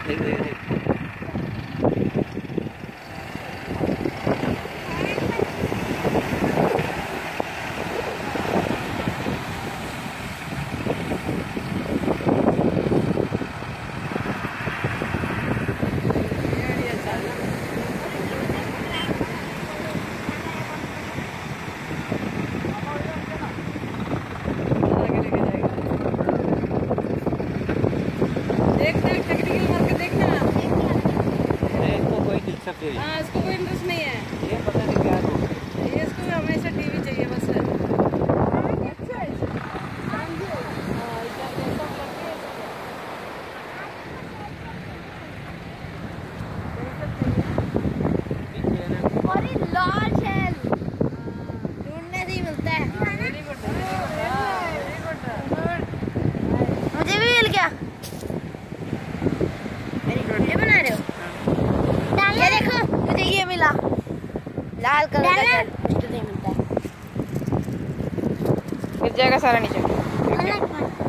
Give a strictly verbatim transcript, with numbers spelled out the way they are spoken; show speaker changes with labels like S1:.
S1: हाँ, इसको कोई इंटरेस्ट नहीं है।
S2: ये पता नहीं क्या हो
S1: ये इसको हमेशा टीवी चाहिए बस।
S3: लार्ज है, ढूंढने से ही मिलता है। मुझे भी मिल गया। ये बना रहे हो? ये देखो, मुझे ये मिला लाल कलर का मिलता है।
S2: गिर जाएगा सारा नीचे।